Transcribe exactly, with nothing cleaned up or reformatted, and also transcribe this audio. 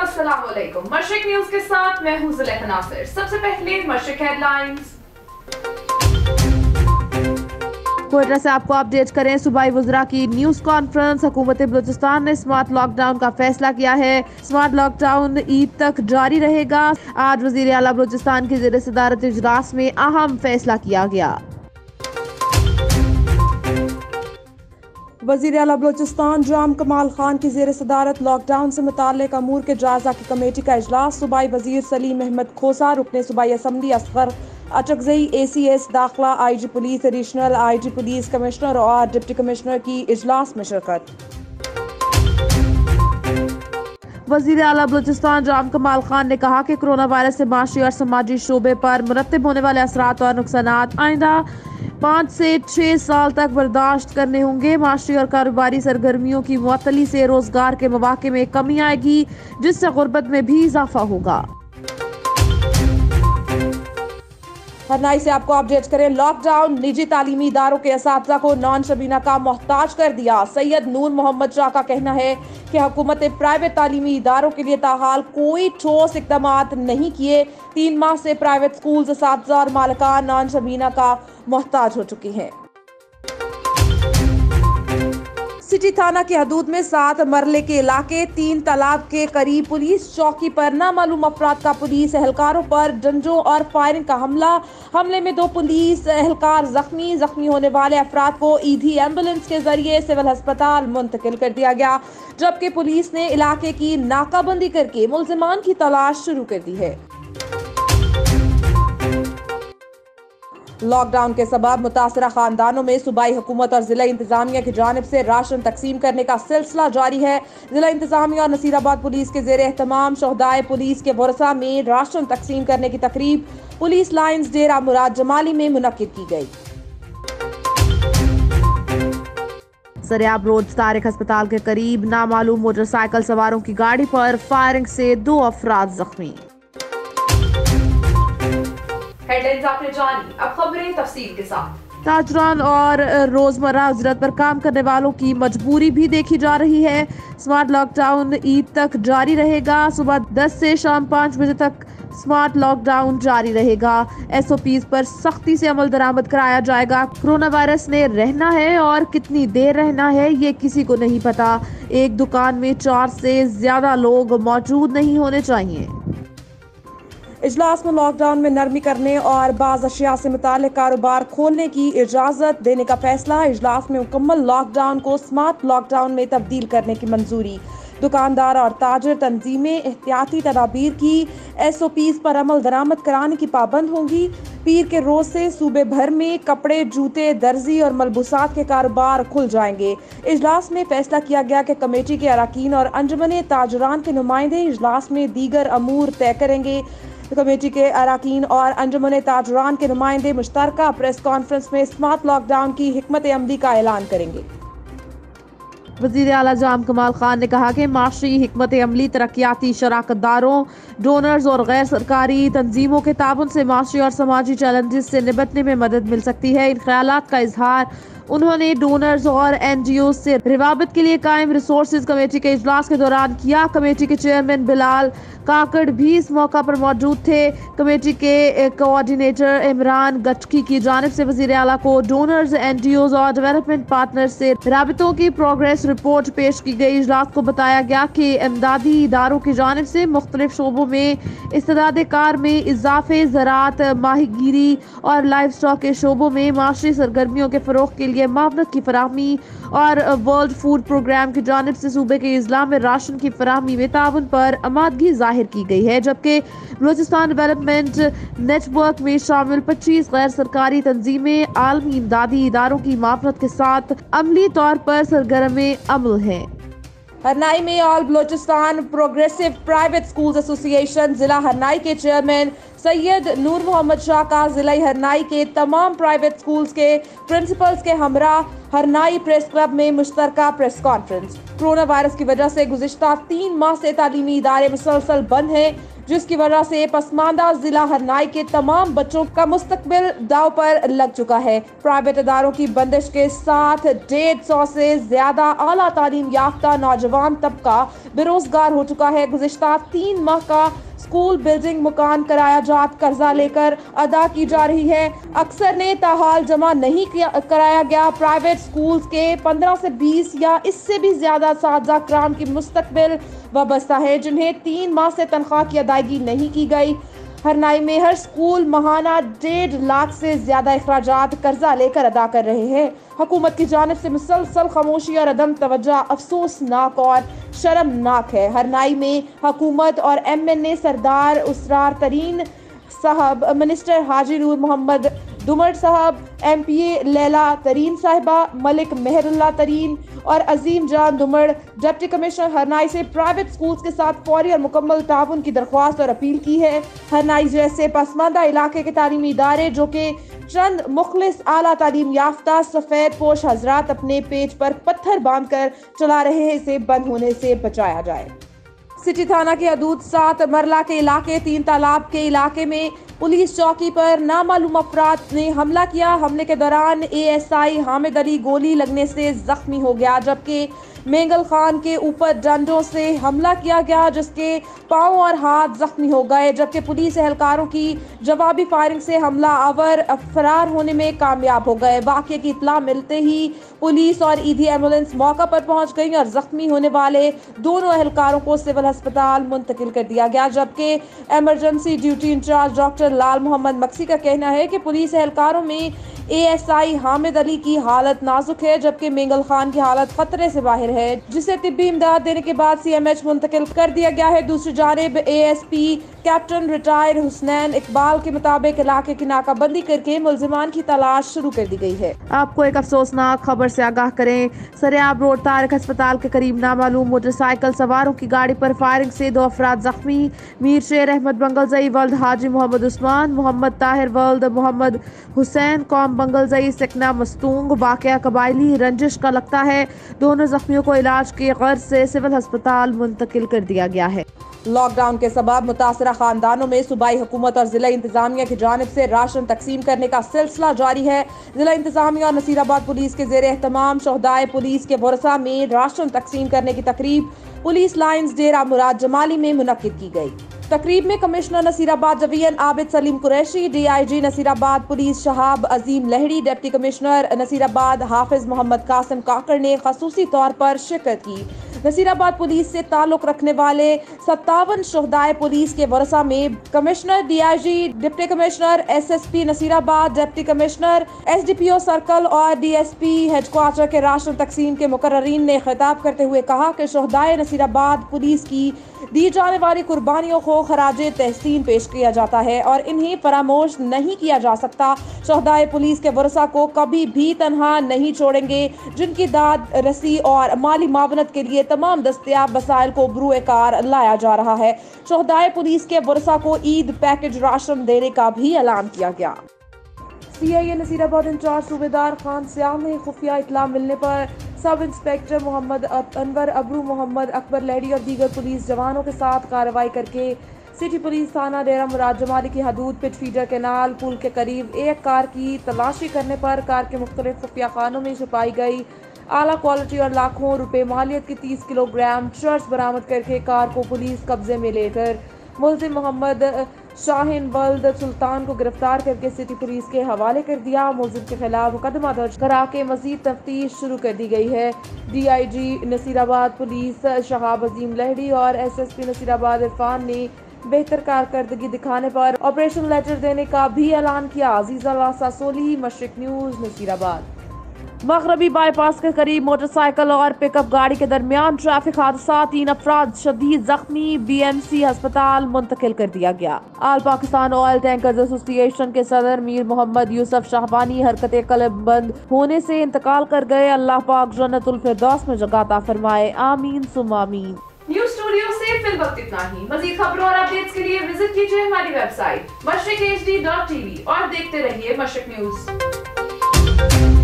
अस्सलाम वालेकुम। मशरिक न्यूज के साथ मैं हूं जुलेखा नासिर। सबसे पहले मशरिक हेडलाइंस। कोयटा से आपको अपडेट करें। सूबाई वज़रा की न्यूज कॉन्फ्रेंस। हुकूमत बलूचिस्तान ने स्मार्ट लॉकडाउन का फैसला किया है। स्मार्ट लॉकडाउन ईद तक जारी रहेगा। आज वज़ीर आला बलूचिस्तान की ज़ेर सदारत इजलास में अहम फैसला किया गया। वज़ीर आला बलूचिस्तान जाम कमाल खान की ज़ेर सदारत लॉकडाउन से मुताल्लिक़ अमूर के जायजा की कमेटी का इजलास। सूबाई वज़ीर सलीम अहमद खोसा, रुकने सूबाई assembly Asghar Achakzai, A C S दाखिला, I G police, additional I G police commissioner और डिप्टी कमिश्नर की इजलास में शिरकत। वज़ीर आला बलूचिस्तान जाम कमाल खान ने कहा कि कोरोना वायरस से माशी और समाजी शोबे पर मुरत्तब होने वाले असरात और नुकसानात आइंदा पाँच से छः साल तक बर्दाश्त करने होंगे। माशी और कारोबारी सरगर्मियों की मुअत्तली से रोजगार के मौके में कमी आएगी, जिससे गुर्बत में भी इजाफा होगा। हरनाई से आपको अपडेट करें। लॉकडाउन निजी तालीमी इदारों के असातिज़ा को नॉन शबीना का मोहताज कर दिया। सैयद नूर मोहम्मद शाह का कहना है कि हुकूमत प्राइवेट तालीमी इदारों के लिए ताहाल कोई ठोस इकदाम नहीं किए। तीन माह से प्राइवेट स्कूल असातिज़ा और मालिकान नॉन शबीना का मोहताज हो चुकी हैं। सिटी थाना की हदूद में सात मरले के इलाके तीन तालाब के करीब पुलिस चौकी पर नामालूम अफराद का पुलिस एहलकारों पर डंडों और फायरिंग का हमला। हमले में दो पुलिस एहलकार जख्मी जख्मी होने वाले अफराद को ईदी एम्बुलेंस के जरिए सिविल अस्पताल मुंतकिल कर दिया गया, जबकि पुलिस ने इलाके की नाकाबंदी करके मुल्जिमान की तलाश शुरू कर दी है। लॉकडाउन के सबब मुतासरा खानदानों में सूबाई हुकूमत और जिला इंतजामिया की जानिब से राशन तकसीम करने का सिलसिला जारी है। जिला इंतजामिया और नसीराबाद पुलिस के जेर एहतमाम शोहदाए पुलिस के वरसा में राशन तकसीम करने की तकरीब पुलिस लाइन्स डेरा मुराद जमाली में मुनक्किद की गई। सरियाब रोड तारिक अस्पताल के करीब नामालूम मोटरसाइकिल सवारों की गाड़ी पर फायरिंग से दो अफराद जख्मी। हेडलाइंस आपने जानी, अब खबरें तफसील के साथ। ताजरान और रोजमर्रा ज़रूरत पर काम करने वालों की मजबूरी भी देखी जा रही है। स्मार्ट लॉकडाउन ईद तक जारी रहेगा। सुबह दस से शाम पाँच बजे तक स्मार्ट लॉकडाउन जारी रहेगा। एस ओ पीज़ पर सख्ती से अमल दरामद कराया जाएगा। कोरोना वायरस ने रहना है और कितनी देर रहना है ये किसी को नहीं पता। एक दुकान में चार से ज्यादा लोग मौजूद नहीं होने चाहिए। इजलास में लॉकडाउन में नरमी करने और बाज़ अशिया से मुताल्लिक़ कारोबार खोलने की इजाज़त देने का फैसला। इजलास में मुकम्मल लॉकडाउन को स्मार्ट लॉकडाउन में तब्दील करने की मंजूरी। दुकानदार और ताजर तंजीमें एहतियाती तदाबीर की एस ओ पीज़ पर अमल दरामद कराने की पाबंद होंगी। पीर के रोज से सूबे भर में कपड़े, जूते, दर्जी और मलबूसात के कारोबार खुल जाएंगे। इजलास में फैसला किया गया कि कमेटी के अरकान और अंजुमन ताजरान के नुमाइंदे इजलास में दीगर अमूर तय करेंगे। कमेटी के अरकान और अंजुमन ताजरान के नुमाइंदे मुश्तरका प्रेस कॉन्फ्रेंस में स्मार्ट लॉकडाउन की हिकमत अमली का ऐलान करेंगे। वज़ीर आला जाम कमाल खान ने कहा कि माशी हिकमत अमली तरक्याती शराकतदारों, डोनर्स और गैर सरकारी तंजीमों के ताबन से माशी और समाजी चैलेंजेस से निपटने में मदद मिल सकती है। इन ख्यालात का इजहार उन्होंने डोनर्स और एन जी ओ से रिवाबत के लिए कायम रिसोर्सेज कमेटी के इजलास के दौरान किया। कमेटी के चेयरमैन बिलाल काकड़ भी इस मौका पर मौजूद थे। कमेटी के कोऑर्डिनेटर इमरान गचकी की जानिब से वज़ीर आला को डोनर्स, एन जी ओज और डेवलपमेंट पार्टनर्स से राबितों की प्रोग्रेस रिपोर्ट पेश की गई। इजलास को बताया गया कि इमदादी इदारों की जानिब से मुख्तलिफ शोबों में इस्तेदाद कार में इजाफे, ज़राअत, माहीगीरी और लाइव स्टॉक के शोबों में माशी सरगर्मियों के फरोग के लिए मावनत की फराहमी और वर्ल्ड फूड प्रोग्राम की जानिब से सूबे के इजला में राशन की फराहमी में ताउन पर आमादगी जाहिर की गई है, जबकि बलूचिस्तान डेवलपमेंट नेटवर्क में शामिल पच्चीस गैर सरकारी तंजीमें आलमी इमदादी इदारों की मावनत के साथ अमली तौर पर सरगर्म अमल हैं। हरनाई में all Balochistan progressive private schools association जिला हरनाई के चेयरमैन सैयद नूर मोहम्मद शाह का जिला हरनाई के तमाम प्राइवेट स्कूल्स के प्रिंसिपल्स के हमरा हरनाई प्रेस क्लब में मुश्तरका प्रेस कॉन्फ्रेंस। कोरोना वायरस की वजह से गुज़िश्ता तीन माह से तालीमी इदारे मुसलसल बंद हैं, जिसकी वजह से पसमानदा जिला हरनाई के तमाम बच्चों का मुस्तकबिल दाव पर लग चुका है। प्राइवेट इदारों की बंदिश के साथ डेढ़ सौ से ज्यादा आला तालीम याफ्ता नौजवान तबका बेरोजगार हो चुका है। गुज़िश्ता तीन माह का स्कूल बिल्डिंग मकान किराया जात कर्जा लेकर अदा की जा रही है। अक्सर ने ताहाल जमा नहीं कराया गया। प्राइवेट स्कूल्स के पंद्रह से बीस या इससे भी ज्यादा साजा कराम की मुस्तकबिल वाबस्ता है, जिन्हें तीन माह से तनख्वाह की अदायगी नहीं की गई। हरनाई में हर स्कूल महाना डेढ़ लाख से ज्यादा अखराजात कर्जा लेकर अदा कर रहे हैं। हुकूमत की जानिब से मुसलसल खामोशी और अदम तवज्जो अफसोसनाक और शर्मनाक है। हरनाई में हुकूमत और एम एन ए सरदार उसरार तरीन साहब, मिनिस्टर हाजी नूर मोहम्मद दुमर साहब, एम पी ए लैला तरीन साहिबा, मलिक मेहरुल्ला तरीन और अजीम जान दुमर, डिप्टी कमिश्नर हरनाई से प्राइवेट स्कूल्स के साथ फौरी और मुकम्मल ताउन की दरख्वास्त और अपील की है। हरनाई जैसे पसमानदा इलाके के तालीमी इदारे जो कि चंद मुखलिस आला तालीम याफ्ता सफेद पोश हजरात अपने पेज पर पत्थर बांध कर चला रहे हैं, इसे बंद होने से बचाया जाए। सिटी थाना के हदूद सात मरला के इलाके तीन तालाब के इलाके में पुलिस चौकी पर नामालूम अफराद ने हमला किया। हमले के दौरान A S I Hamid Ali गोली लगने से जख्मी हो गया, जबकि मेंगल खान के ऊपर डंडों से हमला किया गया, जिसके पांव और हाथ जख्मी हो गए, जबकि पुलिस एहलकारों की जवाबी फायरिंग से हमला आवर फरार होने में कामयाब हो गए। वाक़े की इत्तला मिलते ही पुलिस और ईदी एम्बुलेंस मौका पर पहुंच गई और जख्मी होने वाले दोनों एहलकारों को सिविल अस्पताल मुंतकिल कर दिया गया, जबकि emergency duty incharge doctor Lal Mohammad Maksi का कहना है कि पुलिस एहलकारों में A S I Hamid Ali की हालत नाजुक है, जबकि मेंगल खान की हालत खतरे से बाहर है, जिसे तिब्बी इमदाद देने के बाद सी एम एच मुंतकिल कर दिया गया है। दूसरी जानिब A S P captain retire Husnain Iqbal के मुताबिक इलाके की नाकाबंदी करके मुलजिमान की तलाश शुरू कर दी गई है। आपको एक अफसोसनाक खबर से आगाह करें। सरेआब रोड तारिक अस्पताल के करीब नामालूम मोटरसाइकिल सवारों की गाड़ी पर फायरिंग से दो अफराद जख्मी। मीर शेर अहमद बंगलजई वल्द हाजी मोहम्मद उस्मान, मोहम्मद ताहिर वल्द मोहम्मद हुसैन कौम बंगलजई सिकना मस्तूंग। वाकया कबायली रंजिश का लगता है। दोनों जख्मियों को इलाज के गर्ज से सिविल अस्पताल मुंतकिल कर दिया गया है। लॉकडाउन के सबब मुतासरा खानदानों में सूबाई हुकूमत और जिला इंतजामिया की जानिब से राशन तकसीम करने का सिलसिला जारी है। जिला इंतजामिया और नसीराबाद पुलिस के जेर एहतमाम शोहदाए पुलिस के वरसा में राशन तकसीम करने की तकरीब पुलिस लाइन्स डेरा मुराद जमाली में मुनक्किद की गई। तकरीब में commissioner Nasirabad Javeen Abid Saleem Qureshi, D I G Nasirabad police Shahab Azeem Lehri, deputy commissioner Nasirabad Hafiz Mohammad Qasim Kakar ने खसूसी तौर पर शिरकत की। नसीराबाद पुलिस से ताल्लुक रखने वाले सत्तावन शोहदाए पुलिस के वरसा में commissioner, D I G, deputy commissioner, S S P Nasirabad, deputy commissioner, S D P O circle और डी एस पी हेडक्वार्टर के राशन तकसीम के मुकर्ररीन ने खिताब करते हुए कहा कि शोहदाए नसीराबाद पुलिस की दी जाने वाली कुर्बानियों को खराजे तहसीन पेश किया जाता है और इन्हें फरामोश नहीं किया जा सकता। शोहदाए पुलिस के वरसा को कभी भी तनहा नहीं छोड़ेंगे, जिनकी दाद रसी और माली मावनत के लिए तमाम दस्तयाब वसाइल को बरूए कार लाया जा रहा है। शोहदाए पुलिस के वरसा को ईद पैकेज राशन देने का भी ऐलान किया गया। सी आई ए नसीराबाद इंचार्ज सूबेदार खान सियाम ने खुफिया इतला मिलने पर सब इंस्पेक्टर मोहम्मद अनवर अबरू, मोहम्मद अकबर लहड़ी और दीगर पुलिस जवानों के साथ कार्रवाई करके सिटी पुलिस थाना डेरा मुराद जमाली की हदूद पिट फीडर कैनाल पुल के करीब एक कार की तलाशी करने पर कार के मुख्तलिफ खुफिया खानों में छुपाई गई आला क्वालिटी और लाखों रुपए मालियत की तीस किलोग्राम चर्च बरामद करके कार को पुलिस कब्जे में लेकर मुल्जिम मोहम्मद शाहिन वल्द सुल्तान को गिरफ्तार करके सिटी पुलिस के हवाले कर दिया। मुल्जिम के खिलाफ मुकदमा दर्ज करा के मजीद तफ्तीश शुरू कर दी गई है। D I G Nasirabad police Shahab Azeem Lehri और S S P Nasirabad Irfan ने बेहतर कारकर्दगी दिखाने पर ऑपरेशन लेटर देने का भी ऐलान किया। अजीजा लासा सोली, मशरिक न्यूज, नसीराबाद। मगरबी बाईपास के करीब मोटरसाइकिल और पिकअप गाड़ी के दरमियान ट्रैफिक हादसा, तीन अफराद शदीद जख्मी, बी एम सी अस्पताल मुंतकिल कर दिया गया। All Pakistan oil tankers association के सदर मीर मोहम्मद यूसुफ शाहबानी हरकत कलब बंद होने से इंतकाल कर गए। अल्लाह पाक जन्नतुल फिरदौस में जगह अता फरमाए, आमीन सुम आमीन। न्यूज स्टूडियो से फिल वक्त इतना ही। मजीद खबरों और अपडेट्स के लिए विजिट कीजिए हमारी website Mashriq H D dot TV और देखते रहिए मशरिक न्यूज।